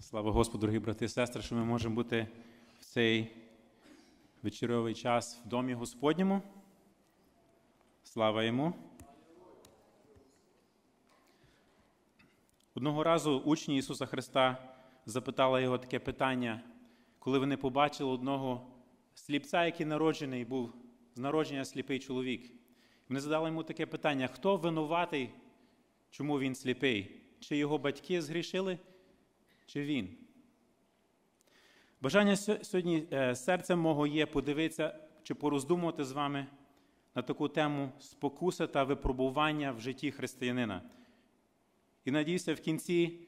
Слава Господу, дорогі брати і сестри, що ми можемо бути в цей вечірній час в домі Господньому. Слава Йому. Одного разу учні Ісуса Христа запитали Його таке питання, коли вони побачили одного сліпця, який народжений, був з народження сліпий чоловік. Вони задали йому таке питання: хто винуватий, чому він сліпий? Чи його батьки згрішили, чи він? Бажання сьогодні серцем мого є подивитися чи пороздумувати з вами на таку тему спокуси та випробування в житті християнина. І надіюся, в кінці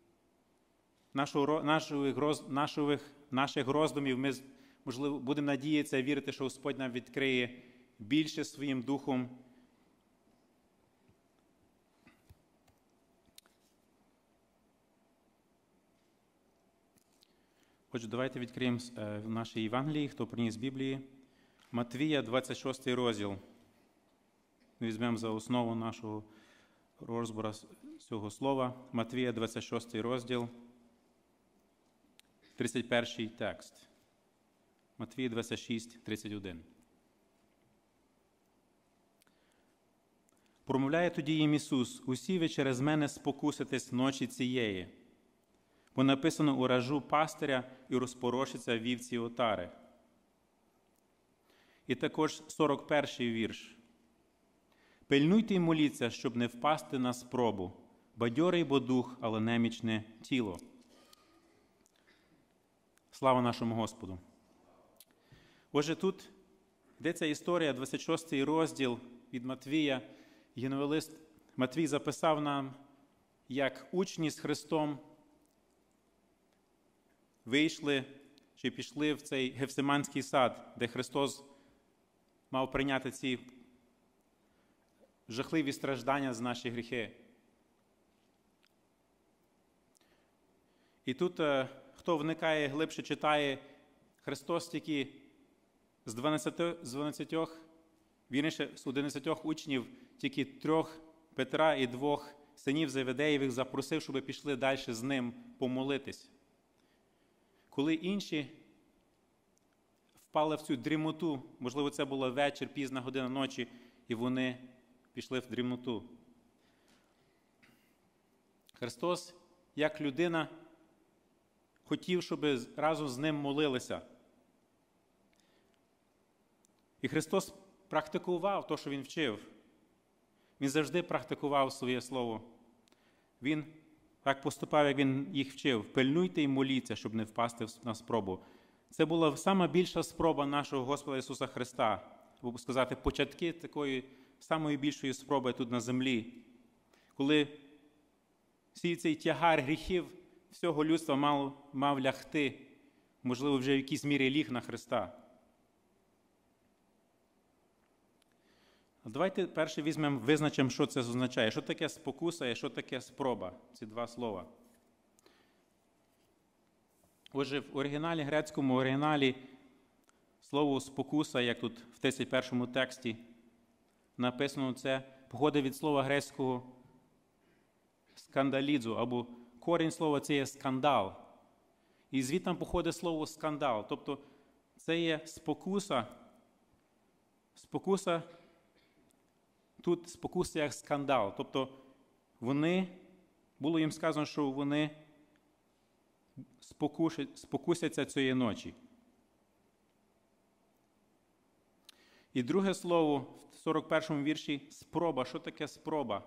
наших роздумів ми, можливо, будемо надіятися і вірити, що Господь нам відкриє більше своїм духом. Отже, давайте відкриємо в нашій Євангелії, хто приніс Біблії, Матвія, 26 розділ. Ми візьмемо за основу нашого розбору цього слова. Матвія, 26 розділ, 31 текст. Матвія 26, 31. Промовляє тоді їм Ісус: «Усі ви через мене спокуситесь ночі цієї, бо написано: уражу пастиря і розпорошиться вівці отари». І також 41-й вірш. «Пильнуйте й моліться, щоб не впасти на спробу. Бадьорий бо дух, але немічне тіло». Слава нашому Господу! Отже, тут йдеться історія, 26-й розділ від Матвія. Євангелист Матвій записав нам, як учні з Христом вийшли чи пішли в цей Гефсиманський сад, де Христос мав прийняти ці жахливі страждання за наші гріхи. І тут, хто вникає, глибше читає, Христос тільки з 11 учнів, тільки 3 Петра і 2 синів Зеведеєвих запросив, щоб пішли далі з ним помолитись. Коли інші впали в цю дрімоту, можливо, це було вечір, пізна година ночі, і вони пішли в дрімоту. Христос, як людина, хотів, щоб разом з ним молилися. І Христос практикував те, що Він вчив. Він завжди практикував своє Слово. Він так поступав, як Він їх вчив. «Пильнуйте і моліться, щоб не впасти на спробу». Це була сама більша спроба нашого Господа Ісуса Христа. Або сказати, початки такої самої більшої спроби тут на землі. Коли всій цей тягар гріхів всього людства мав лягти, можливо, вже в якійсь мірі ліг на Христа. Давайте перше визначимо, що це означає. Що таке спокуса і що таке спроба? Ці два слова. Отже, в грецькому оригіналі слово спокуса, як тут в 31 тексті написано, це походить від слова грецького скандалідзу, або корінь слова це є скандал. І звідти походить слово скандал. Тобто це є спокуса. Тут спокуса як скандал. Тобто було їм сказано, що вони спокусяться цієї ночі. І друге слово в 41-му вірші – спроба. Що таке спроба?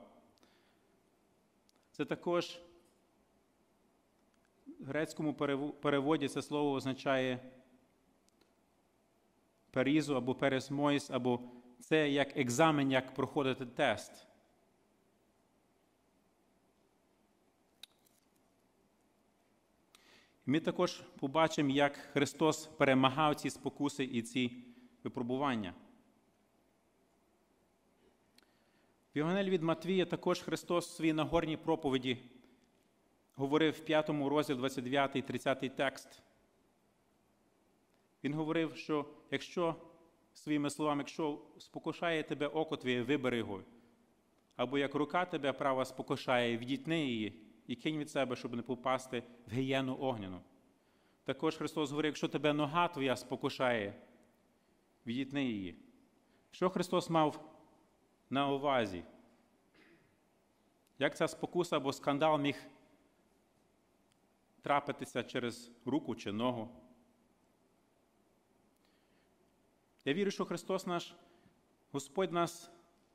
Це також в грецькому переводі це слово означає перізу або пересмоїс, або це як екзамен, як проходити тест. Ми також побачимо, як Христос перемагав ці спокуси і ці випробування. В Євангелії від Матвія також Христос в своїй Нагорній проповіді говорив в 5 розділі 29 і 30 текст. Він говорив, що своїми словами, якщо спокушає тебе око твоє, вибери його. Або як рука тебе права спокушає, відітни її. і кинь від себе, щоб не попасти в гієну огняну. Також Христос говорив, якщо тебе нога твоя спокушає, відітни її. Що Христос мав на увазі? Як ця спокуса або скандал міг трапитися через руку чи ногу? Я вірю, що Христос наш, Господь нас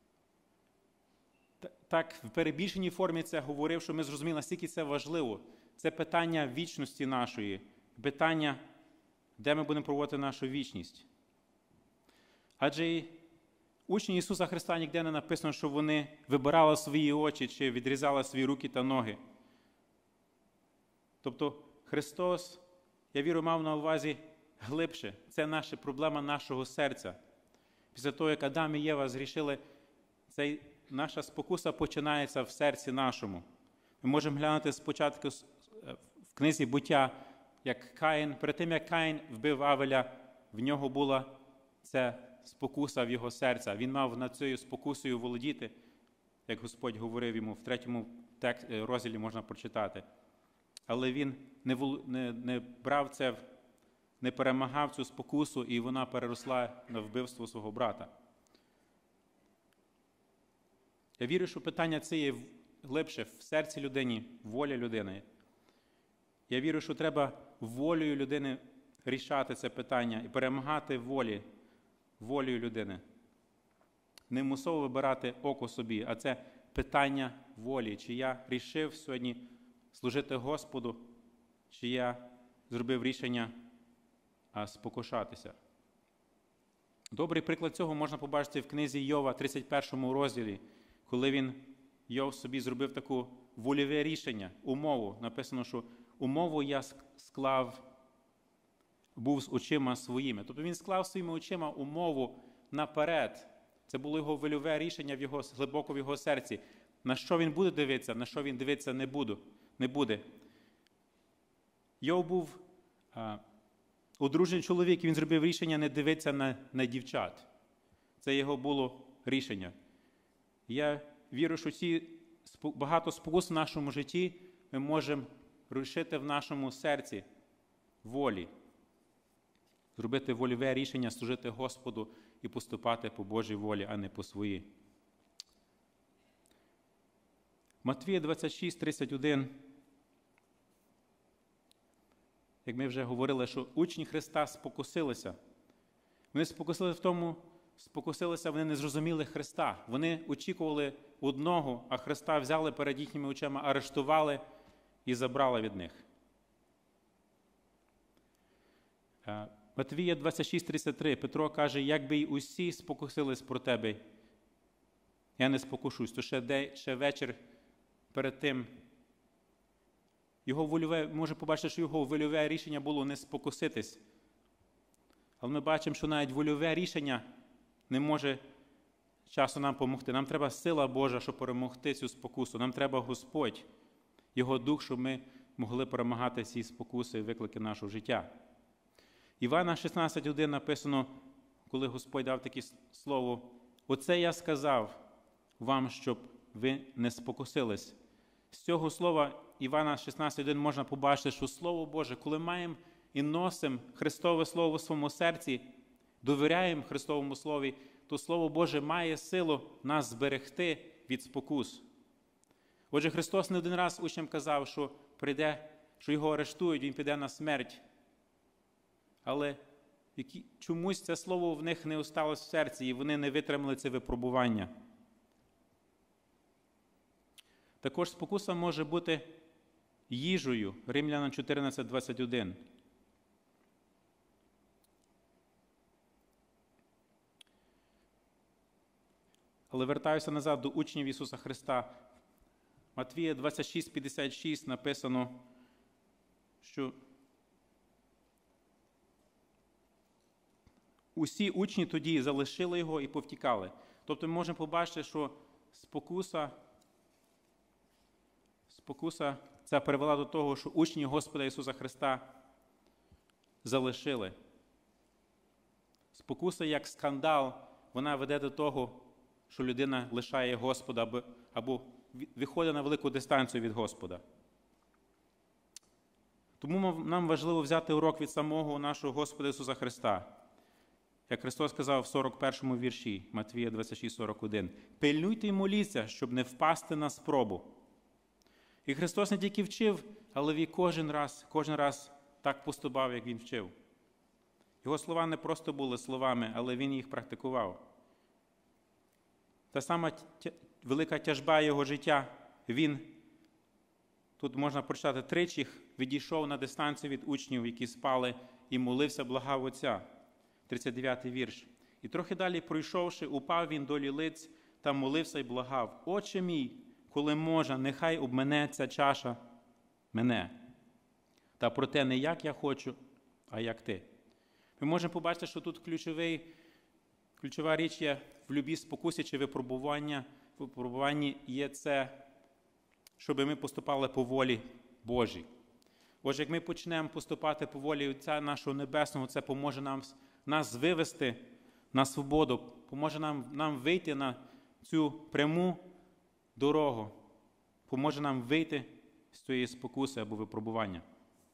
так в перебільшеній формі це говорив, що ми зрозуміли, наскільки це важливо. Це питання вічності нашої, питання, де ми будемо проводити нашу вічність. Адже і учні Ісуса Христа ніде не написано, що вони вибирали свої очі чи відрізали свої руки та ноги. Тобто Христос, я вірю, мав на увазі глибше. Це наша проблема нашого серця. Після того, як Адам і Єва згрішили, наша спокуса починається в серці нашому. Ми можемо глянути спочатку в книзі «Буття», як Каїн, перед тим, як Каїн вбив Авеля, в нього була ця спокуса в його серця. Він мав над цією спокусою володіти, як Господь говорив йому, в 3 розділі можна прочитати. Але він не брав це, не перемагав цю спокусу, і вона переросла на вбивство свого брата. Я вірю, що питання це є глибше в серці людини, воля людини. Я вірю, що треба волею людини рішати це питання і перемагати волею людини. Не мусово вибирати око собі, а це питання волі. Чи я рішив сьогодні служити Господу, чи я зробив рішення спокушатися. Добрий приклад цього можна побачити в книзі Йова, 31 розділі, коли Йов собі зробив таку вольове рішення, умову. Написано, що умову я склав, був з очима своїми. Тобто він склав своїми очима умову наперед. Це було його вольове рішення глибоко в його серці. На що він буде дивитися, на що він дивитися не буде. Йов був одружений чоловік, і він зробив рішення не дивитися на дівчат. Це його було рішення. Я вірю, що ці багато спокус в нашому житті ми можемо рішити в нашому серці волі. Зробити вольове рішення, служити Господу і поступати по Божій волі, а не по своїй. Матвія 26, 31. Як ми вже говорили, що учні Христа спокусилися. Вони спокусилися, вони не зрозуміли Христа. Вони очікували одного, а Христа взяли перед їхніми очима, арештували і забрали від них. Матвія 26, 33. Петро каже, якби й усі спокусились про тебе, я не спокушусь. То ще вечір перед тим може побачити, що його вольове рішення було не спокуситись. Але ми бачимо, що навіть вольове рішення не може часу нам допомогти. Нам треба сила Божа, щоб перемогти цю спокусу. Нам треба Господь, Його Дух, щоб ми могли перемагати ці спокуси і виклики нашого життя. Івана 16:1 написано, коли Господь дав таке слово, «Оце я сказав вам, щоб ви не спокусились». З цього слова Івана 16:1 можна побачити, що Слово Боже, коли маємо і носимо Христове Слово в своєму серці, довіряємо Христовому Слові, то Слово Боже має силу нас зберегти від спокус. Отже, Христос не один раз учням казав, що що його арештують, він піде на смерть. Але чомусь це слово в них не осталось в серці, і вони не витримали це випробування. Також спокуса може бути їжею. Римлянам 14:21. Але вертаюся назад до учнів Ісуса Христа. Матвія 26:56 написано, що усі учні тоді залишили його і повтікали. Тобто ми можемо побачити, що спокуса ця привела до того, що учні Господа Ісуса Христа залишили. Спокуса як скандал, вона веде до того, що людина лишає Господа або виходить на велику дистанцію від Господа. Тому нам важливо взяти урок від самого нашого Господа Ісуса Христа. Як Христос сказав в 41-му вірші, Матвія 26:41, «Пильнуйте і моліться, щоб не впасти на спробу». І Христос не тільки вчив, але Він кожен раз так поступав, як Він вчив. Його слова не просто були словами, але Він їх практикував. Та сама велика тяжба Його життя, Він, тут можна прочитати, тричі відійшов на дистанцію від учнів, які спали, і молився, благав Отця. 39-й вірш. І трохи далі, пройшовши, упав він до лілиць та молився і благав: «Отче мій, коли можна, нехай обмине ця чаша мене. Та проте не як я хочу, а як ти». Ми можемо побачити, що тут ключова річ є в любій спокусі чи випробуванні є це, щоб ми поступали по волі Божій. Отже, як ми почнемо поступати по волі Отця нашого Небесного, це поможе нас вивести на свободу, поможе нам вийти на цю пряму дорогу, поможе нам вийти з цієї спокуси або випробування.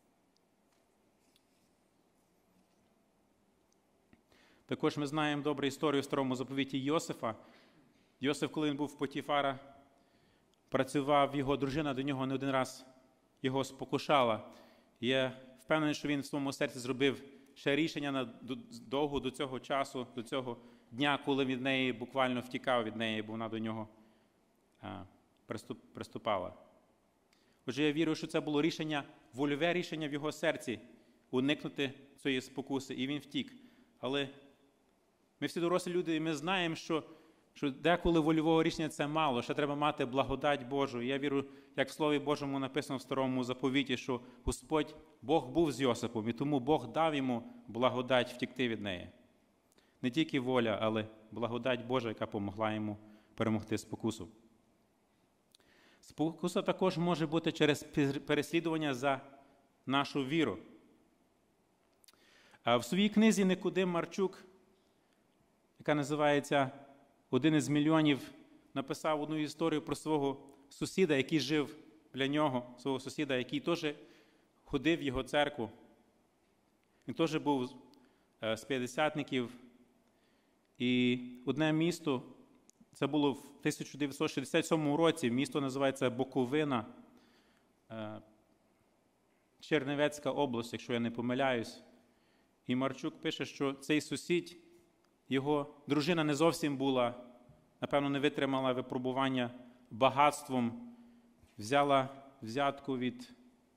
Також ми знаємо добру історію в Старому Заповіті Йосифа. Йосиф, коли він був в Потіфара, працював, його дружина до нього не один раз його спокушала. Я впевнений, що він в своєму серці зробив ще рішення довго до цього часу, до цього дня, коли від неї буквально втікав від неї, бо вона до нього приступала. Отже, я вірю, що це було вольове рішення в його серці уникнути цієї спокуси, і він втік. Але ми всі дорослі люди, і ми знаємо, що деколи вольового рішення це мало, ще треба мати благодать Божу. І я вірю, як в Слові Божому написано в Старому Заповіті, що Господь, Бог був з Йосипом, і тому Бог дав йому благодать втікти від неї. Не тільки воля, але благодать Божа, яка помогла йому перемогти спокусу. Спокуса також може бути через переслідування за нашу віру. В своїй книзі Никодим Марчук, яка називається «Один із мільйонів», написав одну історію про свого сусіда, який жив біля нього, свого сусіда, який теж ходив в його церкву. Він теж був з п'ятдесятників. І одне місто, це було в 1967 році, місто називається Буковина, Чернівецька область, якщо я не помиляюсь. І Марчук пише, що цей сусід, його дружина не зовсім була, напевно, не витримала випробування багатством, взяла взятку від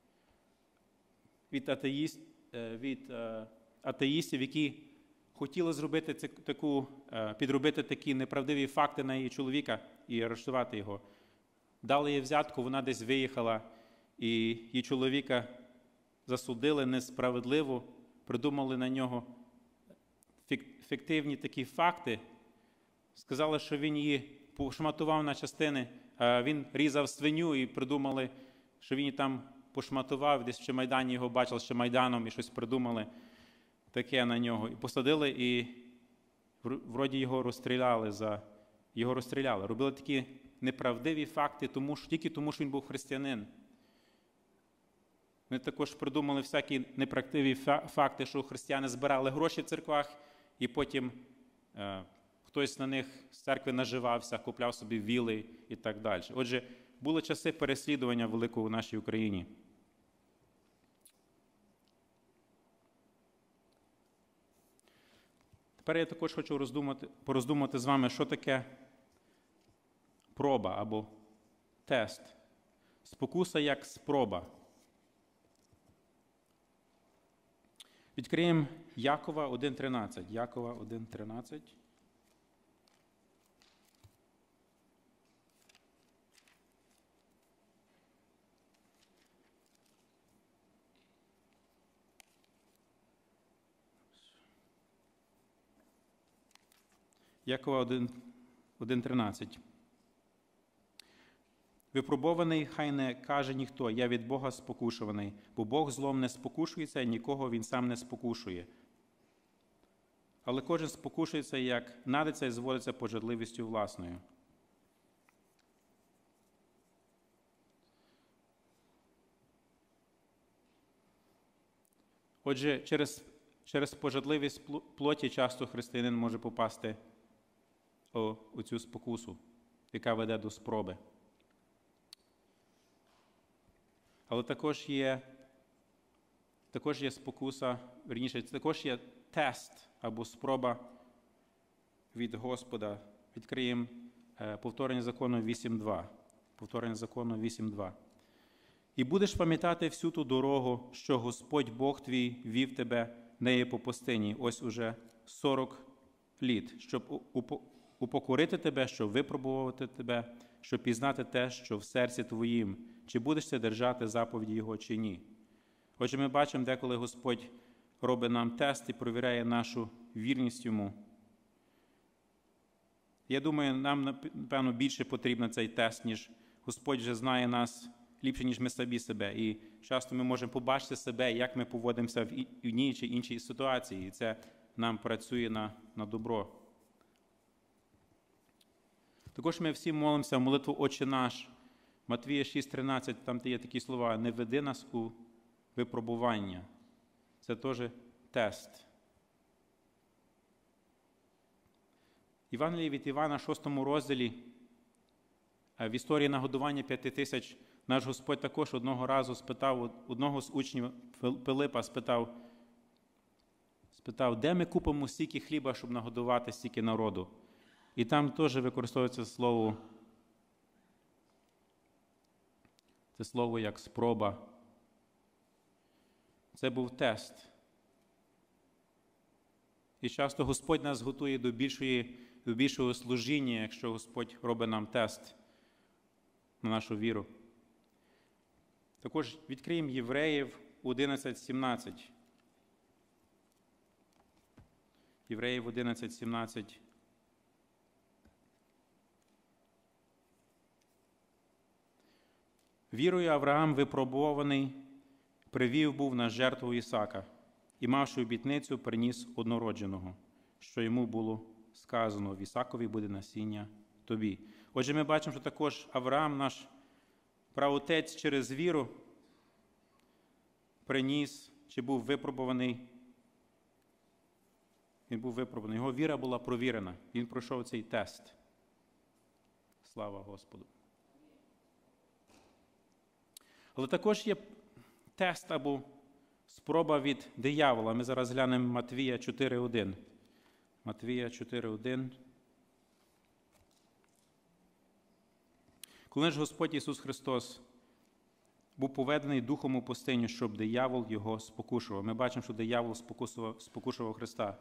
атеїстів, які хотіли підробити такі неправдиві факти на її чоловіка і арештувати його. Дали їй взятку, вона десь виїхала, і її чоловіка засудили несправедливо, придумали на нього фіктивні такі факти. Сказали, що він її пошматував на частини, він різав свиню і придумали, що він її там пошматував, десь в Майдані його бачили ще Майданом і щось придумали таке на нього. І посадили, і вроді його розстріляли. Робили такі неправдиві факти, тільки тому, що він був християнин. Вони також придумали всякі неправдиві факти, що християни збирали гроші в церквах, і потім хтось на них з церкви наживався, купляв собі віли і так далі. Отже, були часи переслідування великого в нашій Україні. Тепер я також хочу пороздумати з вами, що таке проба або тест. Спокуса як спроба. Відкриємо Якова 1.13. Якова 1.13. Якова 1.13. Випробований, хай не каже ніхто: я від Бога спокушуваний, бо Бог злом не спокушується, і нікого він сам не спокушує. Але кожен спокушується, як надиться, і зводиться пожадливістю власною. Отже, через пожадливість плоті часто християнин може попасти у цю спокусу, яка веде до спроби. Але також є спокуса, вірніше, також є тест або спроба від Господа. Відкриємо повторення закону 8.2. Повторення закону 8.2. «І будеш пам'ятати всю ту дорогу, що Господь Бог твій вів тебе нею по пустині, ось уже 40 літ, щоб упокорити тебе, щоб випробувати тебе, щоб пізнати те, що в серці твоїм, чи будеш ти держати заповіді Його, чи ні». Отже, ми бачимо, деколи Господь робить нам тест і перевіряє нашу вірність Йому. Я думаю, нам, напевно, більше потрібен цей тест, ніж Господь вже знає нас ліпше, ніж ми самі себе. І часто ми можемо побачити себе, як ми поводимося в одній чи іншій ситуації. І це нам працює на добро. Також ми всі молимося в молитву «Отче наш». Матвія 6.13, там є такі слова: «Не веди нас у випробування». Це теж тест. Євангеліє від Івана, 6 розділі, в історії нагодування 5000, наш Господь також одного разу спитав, одного з учнів Пилипа спитав, де ми купимо стільки хліба, щоб нагодувати стільки народу. І там теж використовується слово, це слово як спроба. Це був тест. І часто Господь нас готує до більшого служіння, якщо Господь робить нам тест на нашу віру. Також відкриємо Євреїв 11.17. Євреїв 11.17. «Вірою Авраам випробований, привів був на жертву Ісака, і, мавши обітницю, приніс однородженого, що йому було сказано: в Ісакові буде насіння тобі». Отже, ми бачимо, що також Авраам, наш праотець, через віру приніс, чи був випробований. Він був випробуваний. Його віра була провірена. Він пройшов цей тест. Слава Господу. Але також є тест або спроба від диявола. Ми зараз глянемо Матвія 4.1. Матвія 4.1. Коли ж Господь Ісус Христос був поведений Духом у пустиню, щоб диявол його спокушував. Ми бачимо, що диявол спокушував Христа.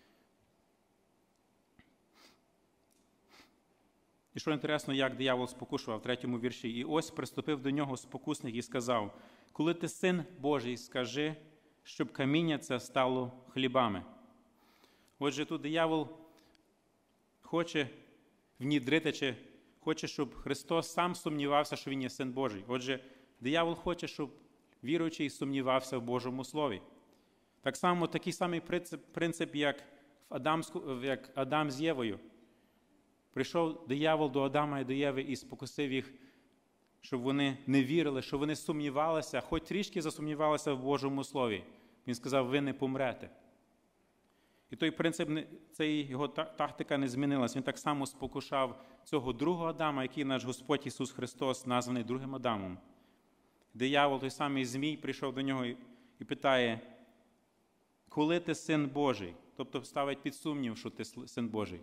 І що інтересно, як диявол спокушував в 3 вірші. «І ось приступив до нього спокусник і сказав: коли ти син Божий, скажи, щоб каміння це стало хлібами». Отже, тут диявол хоче внідрити, чи хоче, щоб Христос сам сумнівався, що Він є Син Божий. Отже, диявол хоче, щоб віруючий сумнівався в Божому Слові. Так само, такий самий принцип, як Адам з Євою. Прийшов диявол до Адама і до Єви і спокусив їх, щоб вони не вірили, щоб вони сумнівалися, хоч трішки засумнівалися в Божому Слові. Він сказав: ви не помрете. І той принцип, його тактика не змінилась. Він так само спокушав цього другого Адама, який наш Господь Ісус Христос, названий другим Адамом. Диявол, той самий Змій, прийшов до нього і питає: коли ти Син Божий? Тобто ставить під сумнів, що ти Син Божий.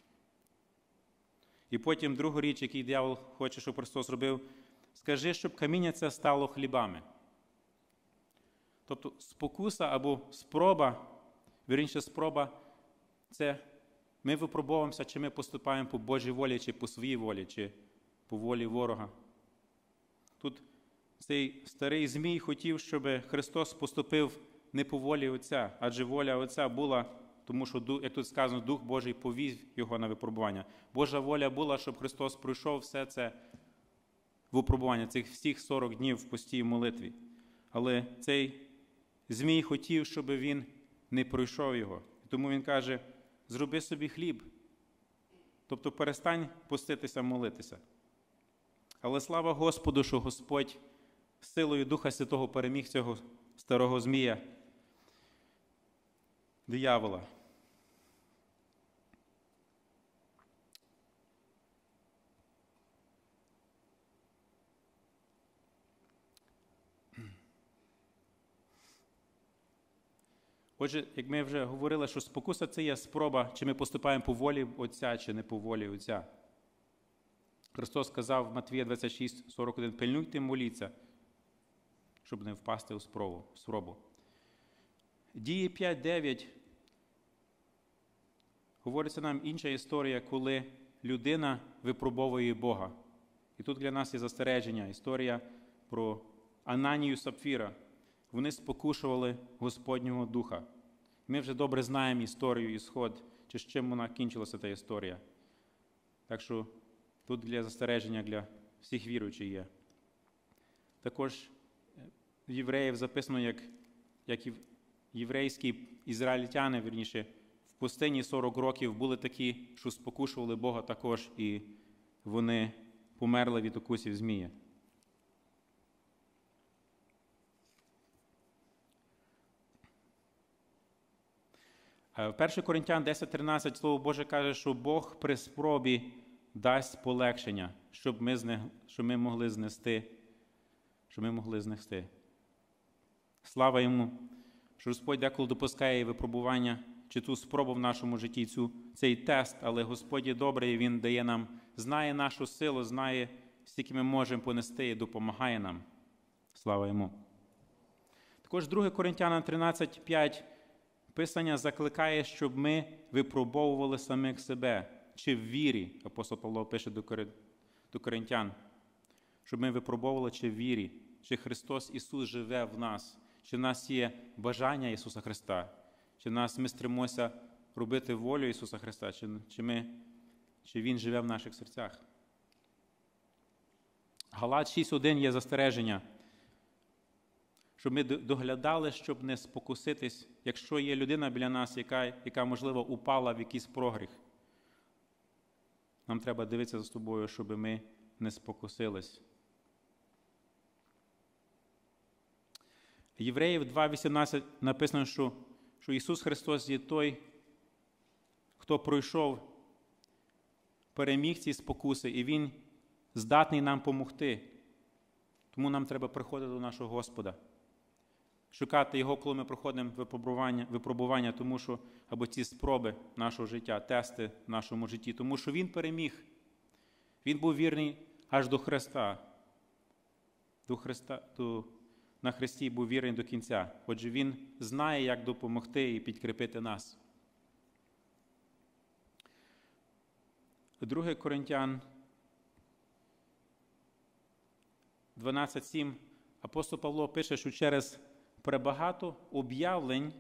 І потім другу річ, який диявол хоче, щоб Христос робив: скажи, щоб каміння це стало хлібами. Тобто спокуса або спроба, вірніше спроба, це ми випробовуємося, чи ми поступаємо по Божій волі, чи по своїй волі, чи по волі ворога. Тут цей старий Змій хотів, щоб Христос поступив не по волі Отця, адже воля Отця була, тому що, як тут сказано, Дух Божий повів його на випробування. Божа воля була, щоб Христос пройшов все це випробування, цих всіх 40 днів в пості і молитві. Але цей Змій хотів, щоб він не пройшов його. Тому він каже: зроби собі хліб. Тобто перестань поститися, молитися. Але слава Господу, що Господь силою Духа Святого переміг цього старого Змія. диявола. Отже, як ми вже говорили, що спокуса – це є спроба, чи ми поступаємо по волі Отця, чи не по волі Отця. Христос сказав в Матвія 26:41: «Пильнуйте, моліться, щоб не впасти у спробу». Дії 5:9 говориться нам інша історія, коли людина випробовує Бога. І тут для нас є застереження, історія про Ананію і Сапфіра. Вони спокушували Господнього Духа. Ми вже добре знаємо історію, ісход, чи з чим вона кінчилася, та історія. Так що тут для застереження для всіх віруючих є. Також в євреїв записано, як єврейські ізраїльтяни, вірніше, в пустині 40 років були такі, що спокушували Бога також, і вони померли від укусів змія. В 1 Коринтян 10:13 Слово Боже каже, що Бог при спробі дасть полегшення, щоб ми могли знести. Слава Йому, що Господь деколи допускає випробування, чи ту спробу в нашому житті, цей тест, але Господь є добрий, Він дає нам, знає нашу силу, знає, скільки ми можемо понести і допомагає нам. Слава Йому. Також 2 Коринтянам 13:5 Писання закликає, щоб ми випробовували самих себе, чи в вірі, апостол Павло пише до Коринтян, щоб ми випробовували, чи в вірі, чи Христос Ісус живе в нас, чи в нас є бажання Ісуса Христа, чи ми стремимося робити волю Ісуса Христа, чи Він живе в наших серцях. Галат 6:1 є застереження, щоб ми доглядали, щоб не спокуситись, якщо є людина біля нас, яка можливо, упала в якийсь прогріх. Нам треба дивитися за собою, щоб ми не спокусились. Євреїв 2:18 написано, що Ісус Христос є той, хто пройшов, переміг ці спокуси, і Він здатний нам помогти. Тому нам треба приходити до нашого Господа. Шукати Його, коли ми проходимо випробування, тому що, або ці спроби нашого життя, тести в нашому житті, тому що Він переміг. Він був вірний аж до Христа. На Христі був вірний до кінця. Отже, Він знає, як допомогти і підкріпити нас. 2 Коринтян 12:7 апостол Павло пише, що через пребагато об'явлень,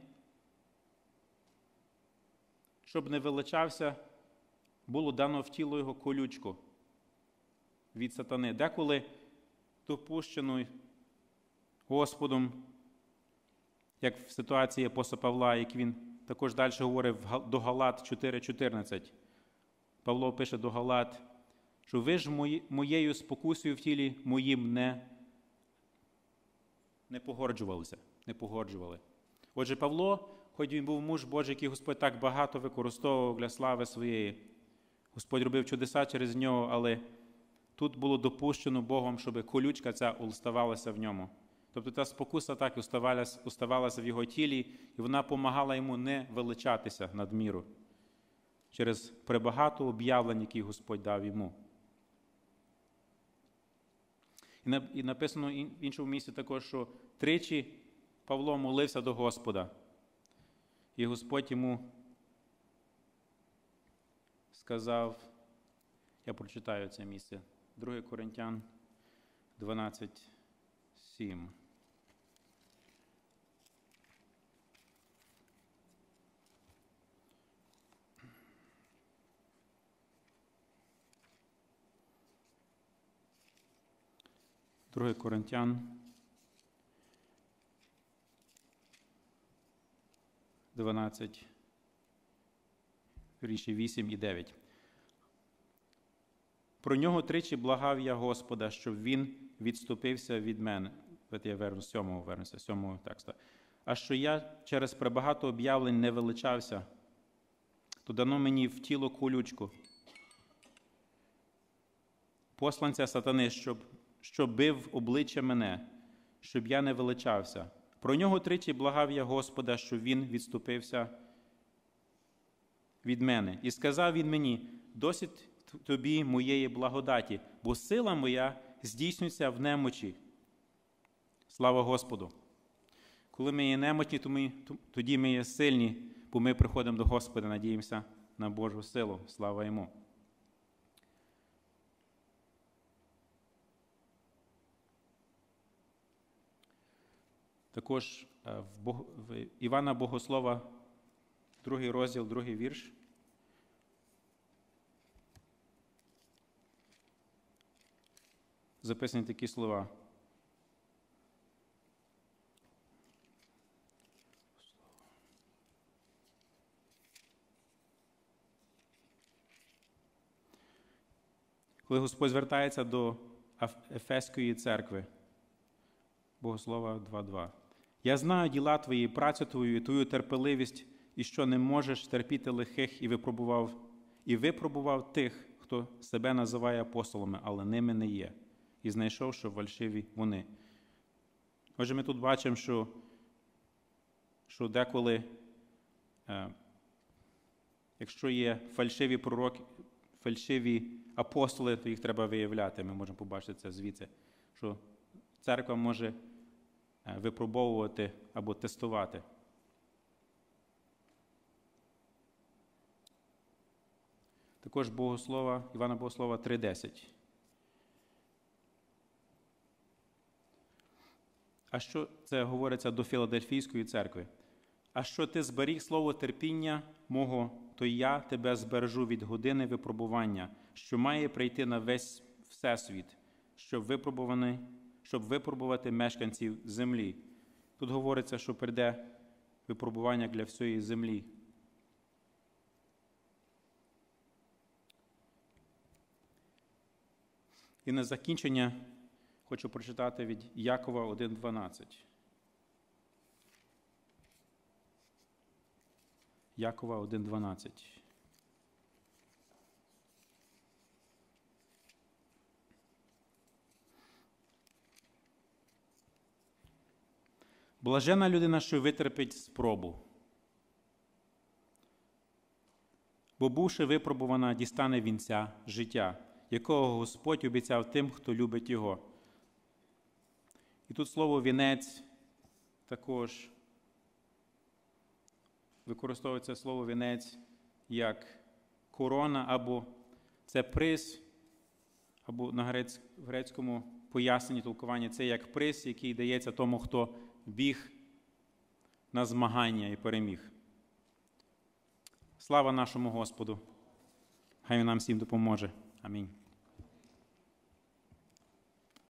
щоб не величався, було дано в тіло його колючку від сатани. Деколи допущено Господом, як в ситуації апостола Павла, як він також далі говорив до Галат 4:14. Павло пише до Галат, що ви ж моєю спокусою в тілі моїм не погорджували. Отже, Павло, хоч він був муж Божий, який Господь так багато використовував для слави своєї, Господь робив чудеса через нього, але тут було допущено Богом, щоб колючка ця уставалася в ньому. Тобто та спокуса так уставалася в його тілі, і вона допомагала йому не величатися надміру через пребагато об'явлень, які Господь дав йому. І написано в іншому місці також, що тричі Павло молився до Господа. І Господь йому сказав, я прочитаю це місце, 2 Коринтян 12:7. Друге Коринтян 12, 8 і 9. Про нього тричі благав я Господа, щоб він відступився від мене. Я вернуся з 7 текста. А що я через пребагато об'явлень не величався, то дано мені в тіло колючку, посланця сатани, щоб бив обличчя мене, щоб я не величався. Про нього тричі благав я Господа, щоб він відступився від мене. І сказав він мені: досить тобі моєї благодаті, бо сила моя здійснюється в немочі. Слава Господу! Коли ми є немочні, тоді ми є сильні, бо ми приходимо до Господа, надіємося на Божу силу. Слава Йому! Також в Івана Богослова, 2 розділ, 2 вірш. Записані такі слова. Коли Господь звертається до Ефеської церкви, Богослова 2.2. «Я знаю діла твої, працю твою, і твою терпеливість, і що не можеш терпіти лихих, і випробував тих, хто себе називає апостолами, але ними не є, і знайшов, що фальшиві вони». Отже, ми тут бачимо, що деколи, якщо є фальшиві пророки, фальшиві апостоли, то їх треба виявляти. Ми можемо побачити це звідси, що церква може випробовувати або тестувати. Також Івана Богослова 3.10. А що це говориться до Філадельфійської церкви? «А що ти зберіг слово терпіння мого, то я тебе збережу від години випробування, що має прийти на весь всесвіт, щоб випробувати мешканців землі». Тут говориться, що прийде випробування для всієї землі. І на закінчення хочу прочитати від Якова 1.12. Якова 1.12. Блажена людина, що витерпить спробу, бо, бувши випробувана, дістане вінця життя, якого Господь обіцяв тим, хто любить Його. І тут слово «вінець» також використовується слово «вінець» як корона, або це приз, або на грецькому поясненні, толкуванні, це як приз, який дається тому, хто біг на змагання і переміг. Слава нашому Господу! Хай Він нам всім допоможе. Амінь.